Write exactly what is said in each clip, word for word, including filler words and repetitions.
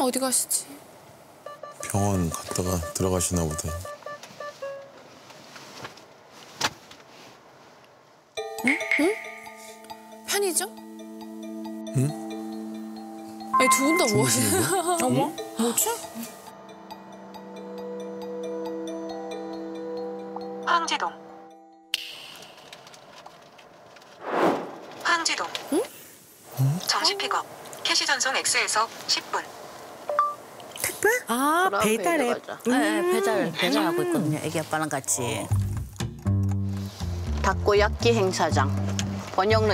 어디 가시지? 병원 갔다가 들어가시나 보다. 응? 응? 편의점? 응? 아니 두 분 다 뭐 하시는 거야? 어머? 뭐지? 황지동. 황지동. 응? 정시 픽업. 캐시 전송 X에서 십 분. 택배? 아, 배달에. 음. 네, 배달, 배달하고 있거든요. 애기 아빠랑 같이. 다코야끼 행사장. 번영로.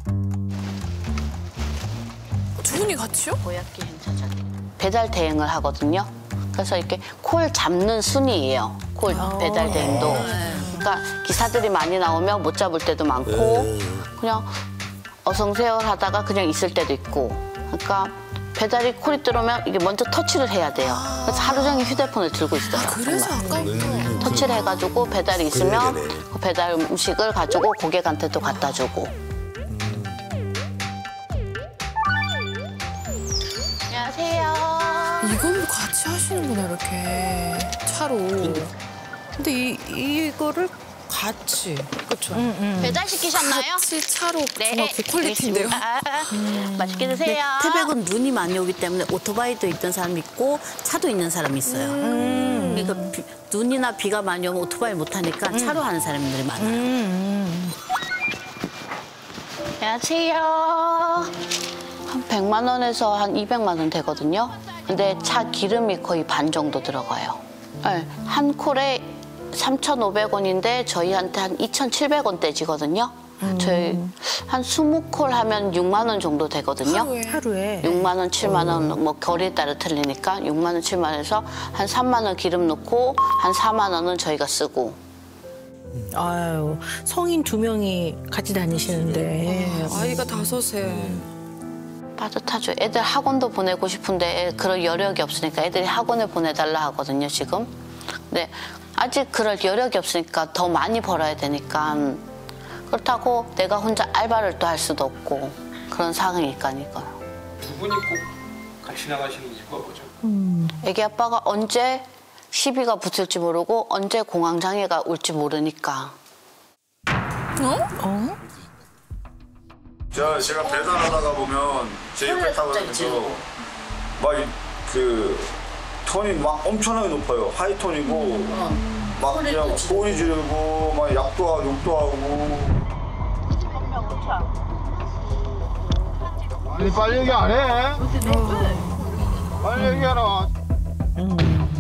두 분이 같이요? 다코야끼 행사장. 배달 대행을 하거든요. 그래서 이렇게 콜 잡는 순이에요. 콜 배달 대행도. 그러니까 기사들이 많이 나오면 못 잡을 때도 많고 그냥 어성세월 하다가 그냥 있을 때도 있고. 그러니까 배달이 콜이 들어오면 이게 먼저 터치를 해야 돼요. 그래서 하루 종일 휴대폰을 들고 있어요. 아, 그래서 아까부터. 터치를 해가지고 배달이 있으면 그 배달 음식을 가지고 고객한테 또 갖다 주고. 안녕하세요. 이건 뭐 같이 하시는구나 이렇게 차로. 근데 이, 이거를 같이. 그렇죠. 응, 응. 배달 시키셨나요? 같이 차로 네. 정말 고퀄리티인데요. 음. 맛있게 드세요. 태백은 눈이 많이 오기 때문에 오토바이도 있던 사람이 있고 차도 있는 사람이 있어요. 음. 그러니까 비, 눈이나 비가 많이 오면 오토바이 못 타니까 음. 차로 하는 사람들이 많아요. 음. 안녕하세요. 한 백만 원에서 한 이백만 원 되거든요. 근데 차 기름이 거의 반 정도 들어가요. 네. 한 콜에 삼천오백 원인데 저희한테 한 이천칠백 원 떼지거든요. 음. 저희 한 이십 콜 하면 육만 원 정도 되거든요. 하루에? 하루에. 육만 원, 칠만 원, 뭐 결에 따라 틀리니까 육만 원, 칠만 원에서 한 삼만 원 기름 넣고 한 사만 원은 저희가 쓰고. 아유, 성인 두 명이 같이 다니시는데. 아, 아이가 다섯에. 빠듯하죠. 애들 학원도 보내고 싶은데 그럴 여력이 없으니까 애들이 학원에 보내달라 하거든요, 지금. 근데 아직 그럴 여력이 없으니까 더 많이 벌어야 되니까 그렇다고 내가 혼자 알바를 또 할 수도 없고 그런 상황이니까. 두 분이 꼭 같이 나가시는 이유가 뭐죠? 음. 애기 아빠가 언제 시비가 붙을지 모르고 언제 공황장애가 올지 모르니까. 어? 어? 제가, 제가 배달하다가 보면 제 옆에 타면서 막 그 톤이 막 엄청나게 높아요. 하이톤이고 음. 막 그냥 소리 지르고 막 약도 하고 욕도 하고. 아니 빨리 얘기 안 해? 어. 빨리 얘기하라. 음.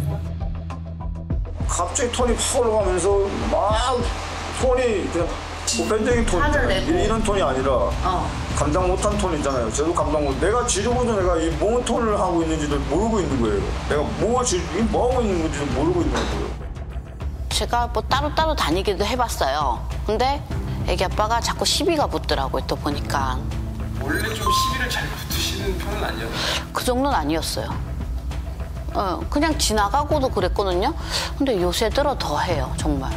갑자기 톤이 확 올라가면서 막 톤이 그냥 보편적인 톤 있잖아요. 이런 톤이 아니라 어. 감당 못한 톤 있잖아요. 저도 감당 못. 내가 지르고도 내가 이 뭔 톤을 하고 있는지를 모르고 있는 거예요. 내가 뭐, 지, 뭐 하고 있는 건지를 모르고 있는 거예요. 제가 뭐 따로따로 다니기도 해봤어요. 근데 애기 아빠가 자꾸 시비가 붙더라고요. 또 보니까. 원래 좀 시비를 잘 붙으시는 편은 아니었나요? 그 정도는 아니었어요. 어, 그냥 지나가고도 그랬거든요. 근데 요새 들어 더 해요, 정말.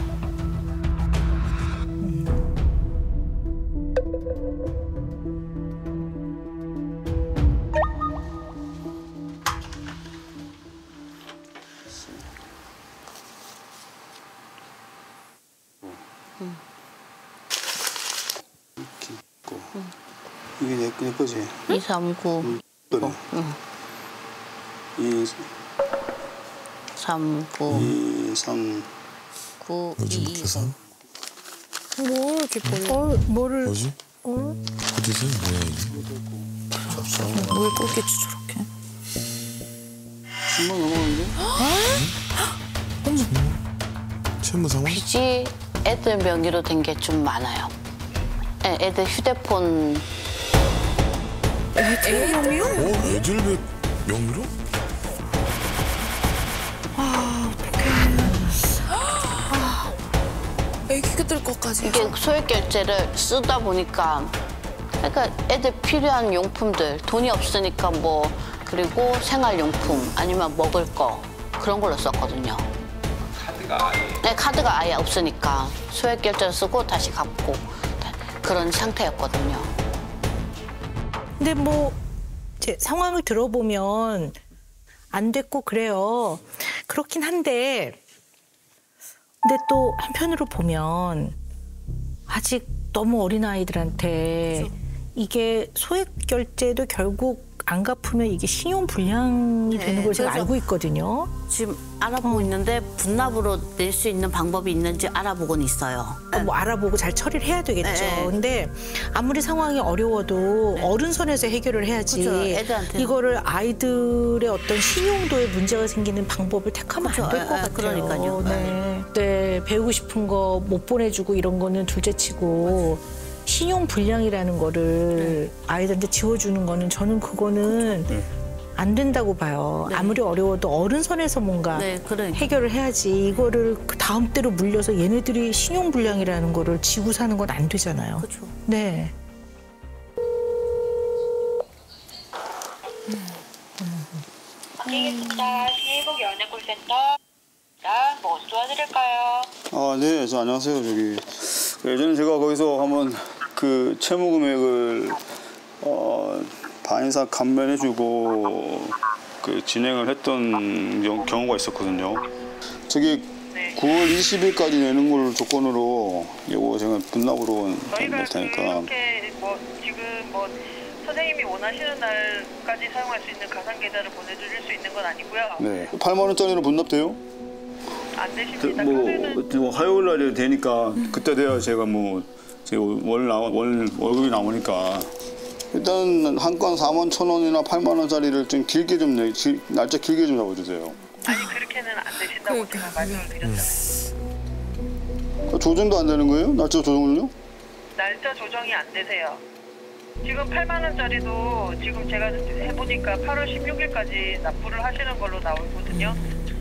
응. 이게 내, 내 거지? 이삼구. 응. 그래. 응. 이, 삼구. 이, 삼. 구, 뭐지, 이, 밑에서? 뭐 이렇게 버려? 어, 뭐를. 뭐지? 어? 어디서? 뭐야, 이게? 잡사. 뭘 꽂겠지, 저렇게. 한번 넘어오는데? 채무 상황? 빚이 애들 명의로 된 게 좀 많아요. 네, 애들 휴대폰. 애들 명의요? 어? 애들 몇 명의로? 아, 어떡해. 아, 애기들 것까지 해서. 이게 소액 결제를 쓰다 보니까 그러니까 애들 필요한 용품들 돈이 없으니까 뭐 그리고 생활용품 아니면 먹을 거 그런 걸로 썼거든요. 카드가 아예. 네, 카드가 아예 없으니까 소액 결제를 쓰고 다시 갚고 그런 상태였거든요. 근데 뭐 제 상황을 들어보면 안 됐고 그래요. 그렇긴 한데 근데 또 한편으로 보면 아직 너무 어린 아이들한테 이게 소액 결제도 결국 안 갚으면 이게 신용 불량이 네, 되는 걸 제가 그래서 알고 있거든요. 지금 알아보고 있는데 분납으로 낼 수 있는 방법이 있는지 알아보고는 있어요. 그러니까 뭐 알아보고 잘 처리를 해야 되겠죠. 네. 근데 아무리 상황이 어려워도 어른 선에서 해결을 해야지. 그렇죠. 애들한테는. 이거를 아이들의 어떤 신용도에 문제가 생기는 방법을 택하면 안 될 것 그렇죠. 예, 같아요. 그러니까요. 네. 네, 배우고 싶은 거 못 보내주고 이런 거는 둘째치고 신용 불량이라는 거를 아이들한테 지워주는 거는 저는 그거는 안 된다고 봐요. 네. 아무리 어려워도 어른 선에서 뭔가 네, 그러니까. 해결을 해야지 이거를 그 다음 때로 물려서 얘네들이 신용 불량이라는 거를 지고 사는 건 안 되잖아요. 그렇죠. 네. 바뀌겠습니다. 신일복 연예콜센터. 뭐 도와드릴까요? 아, 네, 저 안녕하세요. 저기 예전에 제가 거기서 한번 그 채무 금액을 어, 반인사 감면해주고 그 진행을 했던 경- 경우가 있었거든요. 저기 네. 구월 이십일까지 내는 걸 조건으로 이거 제가 분납으로 저희가 낼 테니까. 그렇게 뭐 지금 뭐 선생님이 원하시는 날까지 사용할 수 있는 가상 계좌를 보내드릴 수 있는 건 아니고요. 네, 팔만 원짜리로 분납돼요? 안 그, 되십니다. 뭐, 카드는 뭐 화요일 날이 되니까 그때 돼야 제가 뭐 제 월 나와 월 월급이 나오니까 일단 한 건 사만 천 원이나 팔만 원짜리를 좀 길게 좀 내, 길, 날짜 길게 좀 잡아주세요. 아니 그렇게는 안 되신다고 제가 말씀을 드렸잖아요. 그 조정도 안 되는 거예요? 날짜 조정을요? 날짜 조정이 안 되세요. 지금 팔만 원짜리도 지금 제가 해보니까 팔월 십육일까지 납부를 하시는 걸로 나오거든요.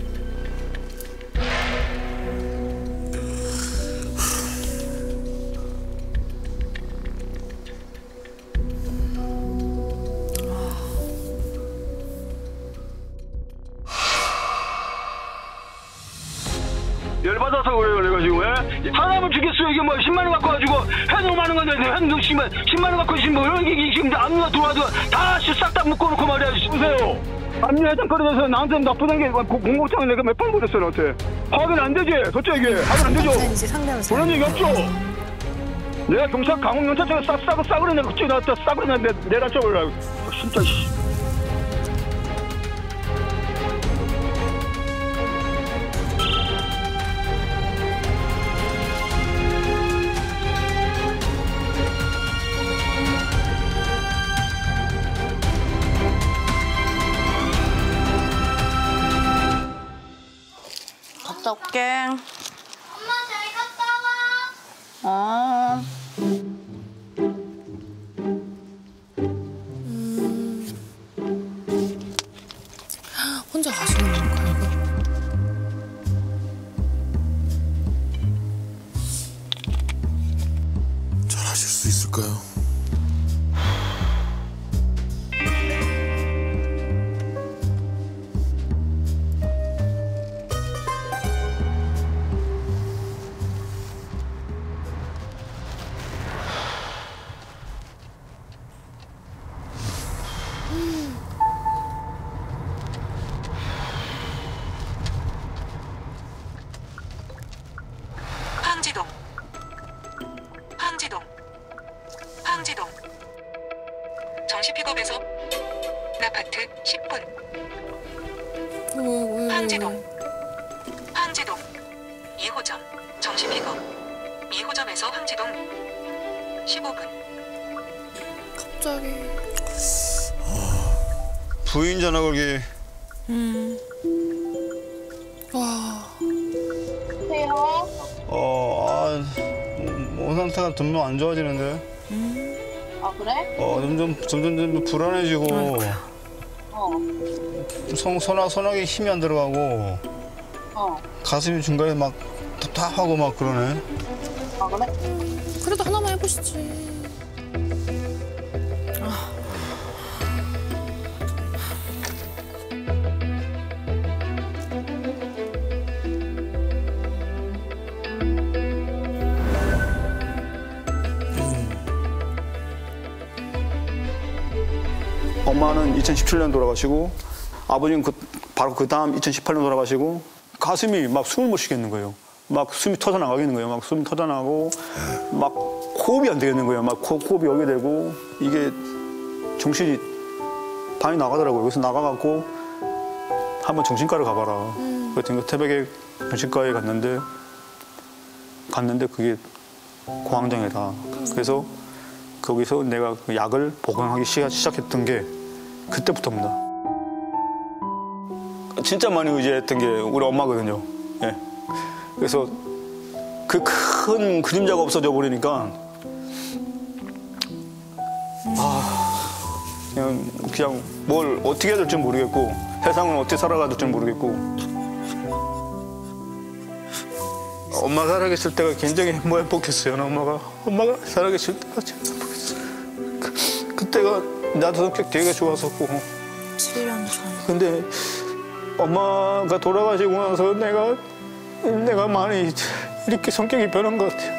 열받아서 그래요, 내가 지금. 왜? 사람을 죽였어요. 이게 뭐 십만 원 갖고 가지고 해도 많은 건데 해도 십만 십만 원 갖고 있으면 뭐 이런 게 지금 압류가 들어와도 다시 싹 다 묶어놓고 말이야. 보세요. 압류 해장거리에서 나한테 나쁘다는 게 공고장을 내가 몇 번 보냈어요, 나한테. 확인 안 되지? 도대체 이게 확인 안 되죠? 이제 상담을 그런 얘기 없죠? 내가 경찰 강원경찰청에 싹 싸고 싸그리 내가 그쪽에 나왔다 싸그리 내가 내다 쳐버려. 진짜 씨. 갔다 올게. 엄마 잘 갔다 와. 어. 혼자 가시는 건가요, 이거? 잘 하실 수 있을까요? 황지동 황지동 황지동 정시 픽업에서 아파트 십 분 왜, 왜, 황지동 황지동 이 호점 정시 픽업 이 호점에서 황지동 십오 분 갑자기. 부인 전화 걸기. 음. 와. 어, 아, 몸 상태가 점점 안 좋아지는데. 아 그래? 어, 점점 점점 좀 불안해지고. 어. 성 소나 소나기 힘이 안 들어가고. 어. 가슴이 중간에 막 답답하고 막 그러네. 아 그래? 그래도 하나만 해보시지. 엄마는 이천십칠 년 돌아가시고 아버님 그 바로 그 다음 이천십팔 년 돌아가시고 가슴이 막 숨을 못 쉬겠는 거예요. 막 숨이 터져나가겠는 거예요. 막 숨이 터져나가고 막 호흡이 안 되겠는 거예요. 막 호, 호흡이 오게 되고 이게 정신이 반이 나가더라고요. 그래서 나가갖고 한번 정신과를 가봐라. 음. 그랬더니 태백에 정신과에 갔는데 갔는데 그게 공황장애다. 음. 그래서 거기서 내가 그 약을 복용하기 시작했던 게 그때부터입니다. 진짜 많이 의지했던 게 우리 엄마거든요. 예. 그래서 그 큰 그림자가 없어져 버리니까 아 그냥 그냥 뭘 어떻게 해야 될지 모르겠고 세상을 어떻게 살아가야 될지 모르겠고 엄마 살아계실 때가 굉장히 뭐 행복했어요. 엄마가 엄마가 살아계실 때가 제일 행복했어요. 그, 그때가 나도 성격 되게 좋았었고. 칠 년 전. 근데 엄마가 돌아가시고 나서 내가 내가 많이 이렇게 성격이 변한 것 같아요.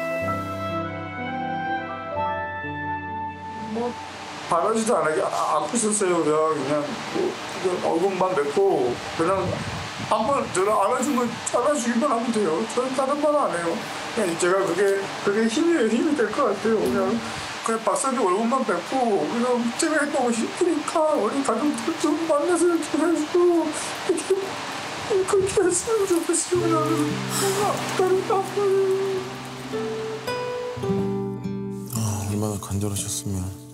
뭐 바라지도 않게 아프셨어요. 그냥 그냥 뭐, 얼굴만 맺고 그냥 한번 저를 안아주면 안아주기만 하면 돼요. 저는 다른 말 안 해요. 그냥 제가 그게 그게 힘이 힘이 될 것 같아요. 그냥 그냥 박사님 얼굴만 뵙고 그냥 제가 너무 힘드니까 우리 가족들 좀 만나서 이렇게 해주고 이렇게 그렇게 했으면 좋겠어요. 나는 다른 아빠는 아, 얼마나 간절하셨으면.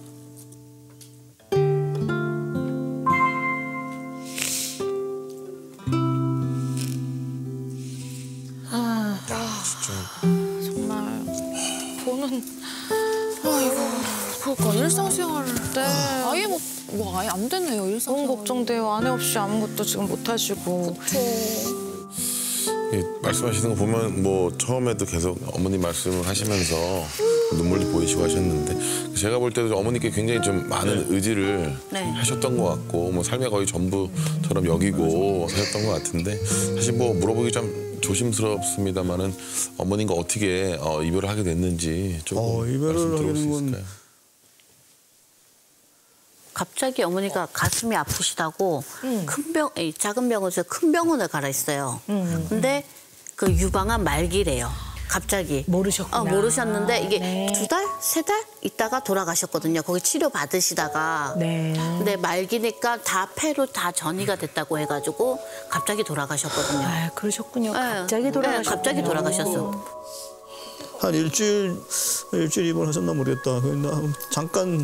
정말 보는 아이고 그러니까 일상생활을 때 아예 뭐, 뭐 아예 안 되네요. 일상생활 너무 걱정돼요. 아내 없이 아무것도 지금 못 하시고. 그렇죠. 예, 말씀하시는 거 보면 뭐 처음에도 계속 어머님 말씀을 하시면서 눈물도 보이시고 하셨는데 제가 볼 때도 어머니께 굉장히 좀 많은 네. 의지를 네. 하셨던 것 같고 뭐 삶의 거의 전부처럼 여기고 사셨던 것 같은데 사실 뭐 물어보기 좀 조심스럽습니다만은 어머님과 어떻게 어, 이별을 하게 됐는지 조금 어, 이별을 하게 된 건 갑자기 어머니가 가슴이 아프시다고 음. 큰 병, 작은 병원에서 큰 병원을 가라 했어요. 음. 근데 그 유방암 말기래요. 갑자기. 모르셨구나. 어, 모르셨는데 이게 네. 두 달? 세 달 있다가 돌아가셨거든요. 거기 치료 받으시다가. 네. 근데 말기니까 다 폐로 다 전이가 됐다고 해가지고 갑자기 돌아가셨거든요. 아, 그러셨군요. 네. 갑자기 돌아가셨군요. 네, 갑자기 돌아가셨어. 한 일주일, 일주일 입원하셨나 모르겠다. 그냥 잠깐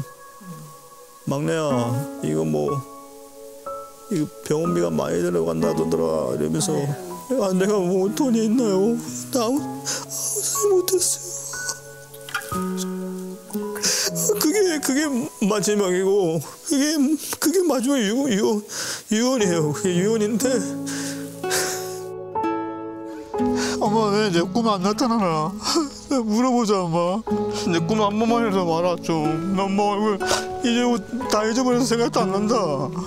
막내야, 이거 뭐, 이거 병원비가 많이 들어간다더라 이러면서 아, 내가 뭐 돈이 있나요? 나 아무 쓰지 못했어요. 그게 그게 마지막이고 그게 그게 마지막 유, 유, 유언이에요. 그게 유언인데 엄마 왜 내 꿈에 안 나타나나? 물어보자 엄마. 내 꿈에 한 번만이라도 말아 좀. 나 엄마 얼굴 이제 다 잊어버려서 생각도 안 난다.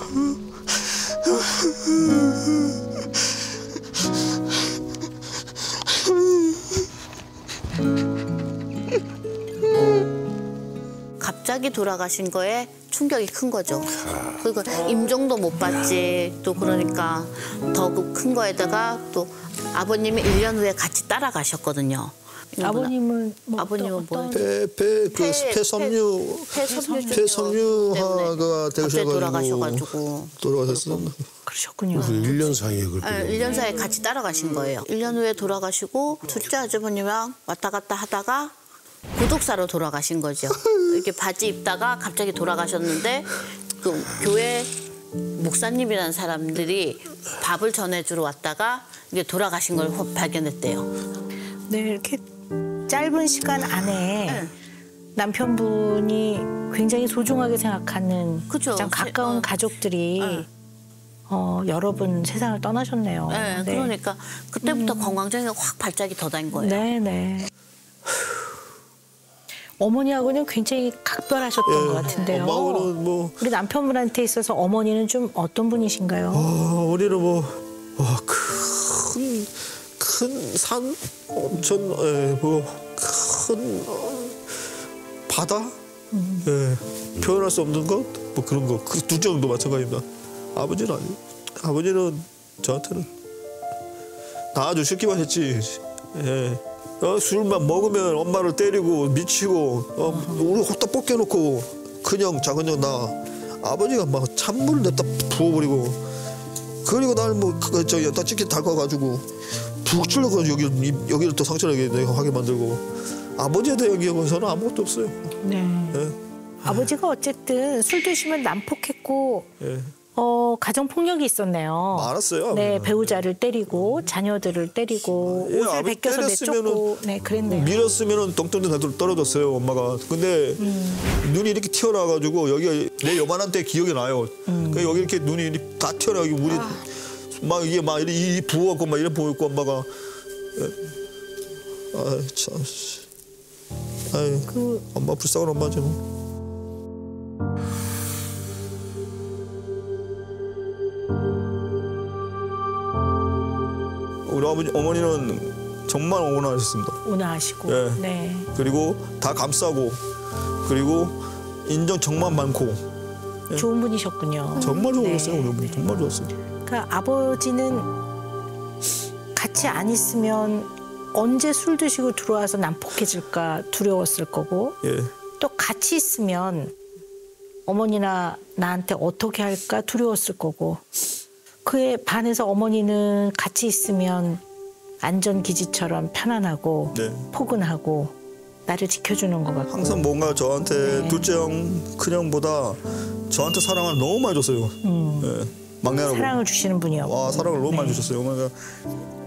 갑자기 돌아가신 거에 충격이 큰 거죠. 그리고 임종도 못 받지. 또 그러니까 더 큰 거에다가 또 아버님이 일 년 후에 같이 따라가셨거든요. 아버님은 뭐 아버님은 뭐 폐폐그 폐섬유 폐섬유화가 되셔가지고 돌아가셔가지고 돌아가셨어. 그러셨군요. 일 년 사이에 그렇게. 네, 일 년 사이에 같이 따라가신 거예요. 일 년 후에 돌아가시고 둘째 아주버님이랑 왔다 갔다 하다가 구독사로 돌아가신 거죠. 이렇게 바지 입다가 갑자기 돌아가셨는데 그 교회 목사님이라는 사람들이 밥을 전해주러 왔다가 이게 돌아가신 걸 발견했대요. 네, 이렇게 짧은 시간 안에 네. 남편분이 굉장히 소중하게 생각하는 그쵸. 가장 가까운 어. 가족들이 네. 어, 여러 분 세상을 떠나셨네요. 네, 네. 그러니까 그때부터 음. 건강장애가 확 발작이 더 된 거예요. 네, 네. 어머니하고는 굉장히 각별하셨던 예, 것 같은데요. 엄마하고는 뭐 우리 남편분한테 있어서 어머니는 좀 어떤 분이신가요? 어, 우리는 뭐 와, 큰, 큰 산, 엄청 예, 뭐큰 어, 바다, 음. 예, 표현할 수 없는 것, 뭐 그런 거, 그 두 정도 마찬가지입니다. 아버지는 아니, 아버지는 저한테는 낳아주시기만 했지. 예. 어, 술만 먹으면 엄마를 때리고 미치고 어, 우리 홀딱 벗겨놓고 큰형 작은형 나 아버지가 막 찬물을 냅다 부어버리고 그리고 나는 뭐 그거 저 여기다 찍기 닦아가지고 푹 찔러서 여기 여기를 또 상처나게 내가 하게 만들고 아버지에 대한 기억은 저는 아무것도 없어요. 네. 예. 아버지가 어쨌든 술 드시면 난폭했고 예. 어, 가정 폭력이 있었네요. 많았어요. 네, 배우자를 때리고 자녀들을 때리고 예, 옷을 벗겨서 내쫓고 네, 그랬네요. 밀었으면은 똥똥 떨어졌어요 엄마가. 근데 음. 눈이 이렇게 튀어나와가지고 여기가 내 요만한 때 기억이 나요. 음. 그 여기 이렇게 눈이 이렇게 다 튀어나와 물이 아. 막 이게 막 이, 이 부어갖고 막 이래 보였고 엄마가. 아 참. 아이 그... 엄마 불쌍한 엄마지 뭐. 우리 아버지 어머니는 정말 온화하셨습니다. 온화하시고. 예. 네. 그리고 다 감싸고 그리고 인정 정말 많고. 예. 좋은 분이셨군요. 정말 좋았어요. 네. 우리 어머니 정말 좋았어요. 그러니까 아버지는 같이 안 있으면 언제 술 드시고 들어와서 난폭해질까 두려웠을 거고 예. 또 같이 있으면 어머니나 나한테 어떻게 할까 두려웠을 거고 그에 반해서 어머니는 같이 있으면 안전기지처럼 편안하고 네. 포근하고 나를 지켜주는 것 같고 항상 뭔가 저한테 네. 둘째 형, 큰형보다 저한테 사랑을 너무 많이 줬어요. 음. 예. 막내라고. 사랑을 주시는 분이요. 와 사랑을 너무 네. 많이 주셨어요. 어머니가